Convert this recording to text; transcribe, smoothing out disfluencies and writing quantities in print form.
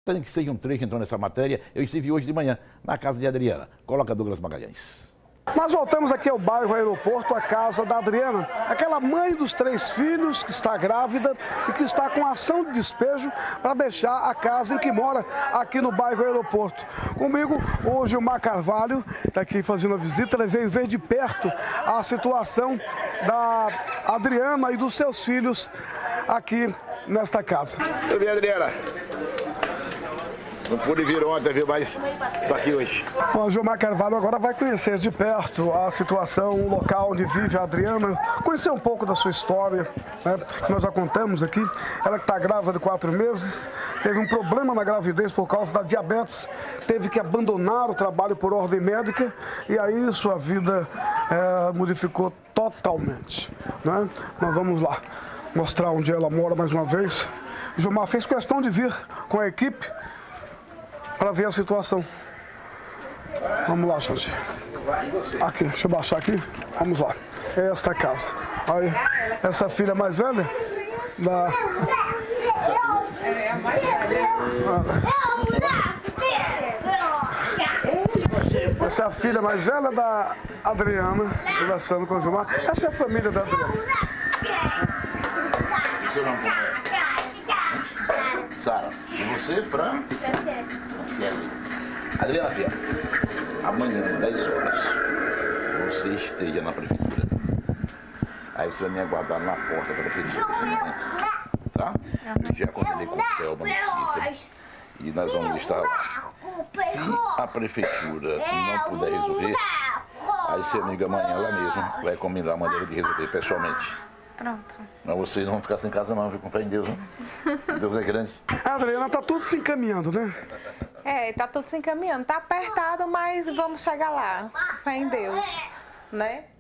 Tem que ser um trecho entrou nessa matéria, eu estive hoje de manhã na casa de Adriana. Coloca Douglas Magalhães. Nós voltamos aqui ao bairro Aeroporto, a casa da Adriana, aquela mãe dos 3 filhos que está grávida e que está com ação de despejo para deixar a casa em que mora aqui no bairro Aeroporto. Comigo, o Gilmar Carvalho, está aqui fazendo a visita, ele veio ver de perto a situação da Adriana e dos seus filhos aqui nesta casa. Eu vi a Adriana. Não pude vir ontem, viu, mas estou aqui hoje. O Gilmar Carvalho agora vai conhecer de perto a situação, o local onde vive a Adriana, conhecer um pouco da sua história, né? Nós já contamos aqui, ela que está grávida de 4 meses, teve um problema na gravidez por causa da diabetes, teve que abandonar o trabalho por ordem médica e aí sua vida modificou totalmente, né? Nós vamos lá mostrar onde ela mora mais uma vez. O Gilmar fez questão de vir com a equipe para ver a situação. Vamos lá, gente. Aqui, deixa eu baixar aqui. Vamos lá. É esta casa. Aí, essa filha mais velha da... Essa é a filha mais velha da Adriana, conversando com o Gilmar. Essa é a família da Adriana. Seu nome como é? Sara. E você, Fran? Adriana, filha, amanhã, 10 horas, você esteja na prefeitura. Aí você vai me aguardar na porta da prefeitura, nesse momento, tá? Eu já combinei com o Selma Mesquita e nós vamos estar lá. Se a prefeitura não puder resolver, aí seu amigo amanhã lá mesmo vai combinar a maneira de resolver pessoalmente. Pronto. Mas vocês não vão ficar sem casa não, viu? Com fé em Deus, né? Deus é grande. A Adriana tá tudo se encaminhando, né? É, tá tudo se encaminhando. Tá apertado, mas vamos chegar lá. Com fé em Deus, né?